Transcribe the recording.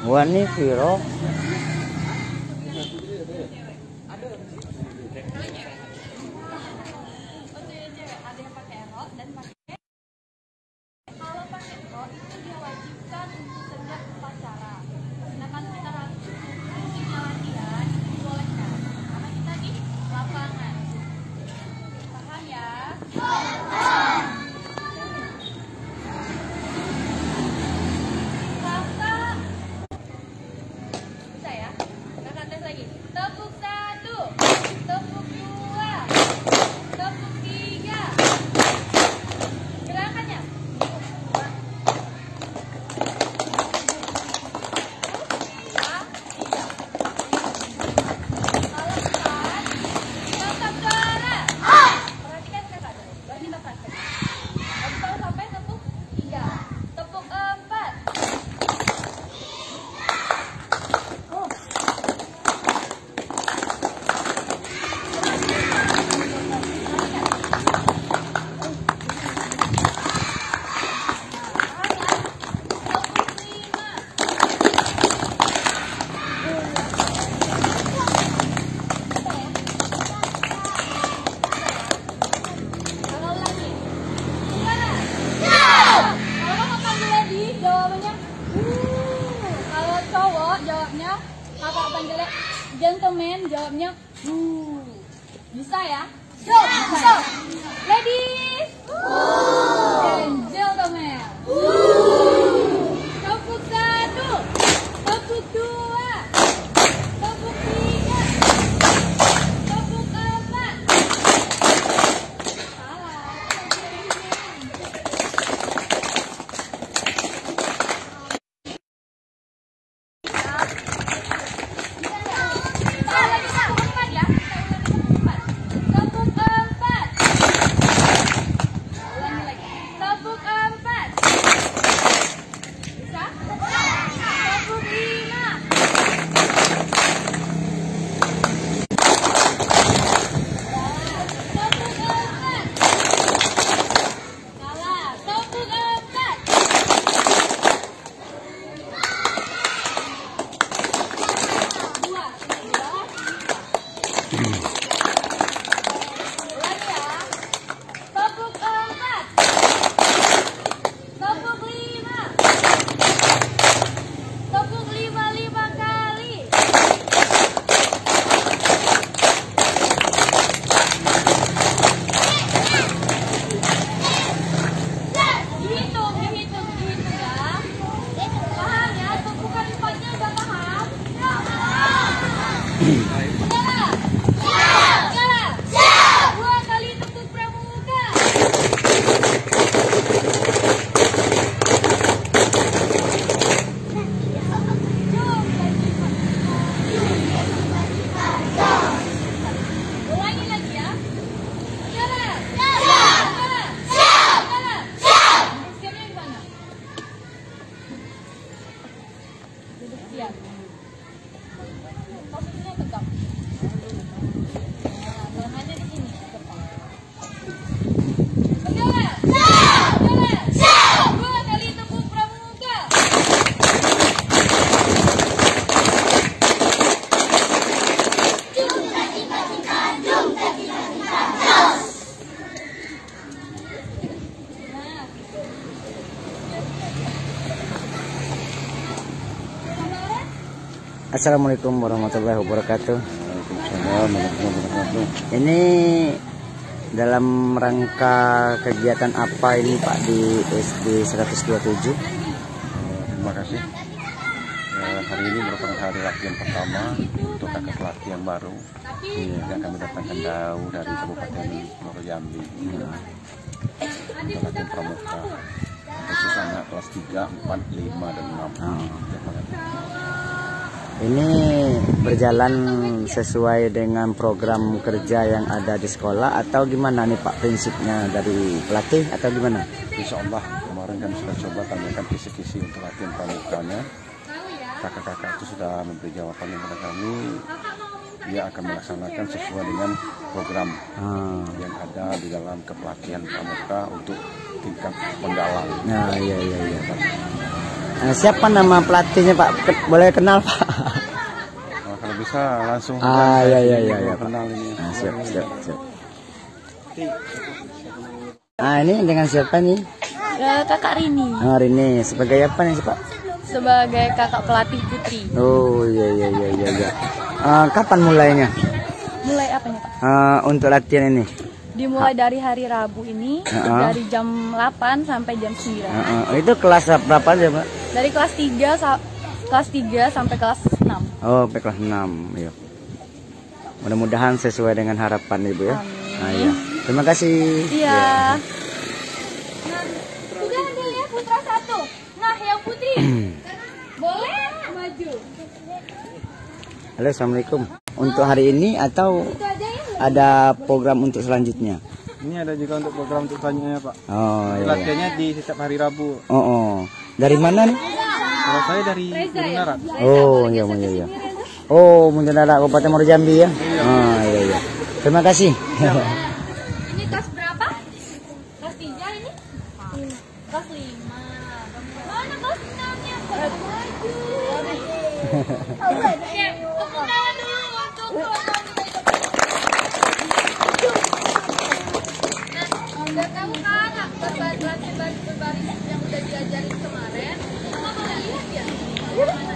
Wani Viro. Jawabnya kakak panggilnya gentleman, jawabnya bisa ya? Bisa. Ladies and gentlemen, tepuk 1, tepuk 2, tepuk 3, tepuk 4. Posisinya tegak. Tangannya di sini, depan. Berjalan. Jalan. 2 kali tepuk pramuka. Assalamualaikum warahmatullahi wabarakatuh. Waalaikumsalam warahmatullahi wabarakatuh. Ini dalam rangka kegiatan apa ini Pak di SD 127? Terima kasih. Hari ini merupakan hari latihan pertama untuk kakak pelatih yang baru yang kami datangkan jauh dari Kabupaten Muaro Jambi. Untuk latihan pramuka khusus anak kelas 3, 4, 5, dan 6. Ini berjalan sesuai dengan program kerja yang ada di sekolah atau gimana nih Pak, prinsipnya dari pelatih atau gimana? Insya Allah kemarin kami sudah coba tanyakan kisi-kisi untuk latihan pramukanya. Kakak-kakak itu sudah memberi jawaban kepada kami. Dia akan melaksanakan sesuai dengan program yang ada di dalam kepelatihan pramuka untuk tingkat penggalang. Nah, iya. Siapa nama pelatihnya Pak? Boleh kenal Pak? Oh, kalau bisa langsung. Iya. Kenal ini. Siap. Ini dengan siapa nih? Kakak Rini. Rini sebagai apa nih Pak? Sebagai kakak pelatih putri. Oh iya. Kapan mulainya? Mulai apanya Pak? Untuk latihan ini? Dimulai dari hari Rabu ini, dari jam 8 sampai jam 9. Itu kelas berapa aja Pak? Dari kelas 3 sampai kelas 6. Oh, sampai kelas 6. Iya. Mudah-mudahan sesuai dengan harapan Ibu ya. Amin. Iya. Terima kasih. Iya. Nah, sudah ada ya putra 1. Nah, yang putri. Boleh maju. Halo, Assalamualaikum. Untuk hari ini atau ada program untuk selanjutnya? Ini ada juga untuk program untuk selanjutnya Pak. Oh iya. Latihannya di setiap hari Rabu. Oh. Dari mana nih? Kalau saya dari Gunung Darat. Oh iya. Oh, Munjadara Kabupaten Muaro Jambi ya. Iya. Terima kasih. Ini kelas berapa? Kelas 3 ini? Kelas 5. Mana kelas 6-nya? Maju. Oke, tepuk tangan dulu untuk udah tahu kan berbaris yang udah diajarin kemarin? Mama boleh lihat ya?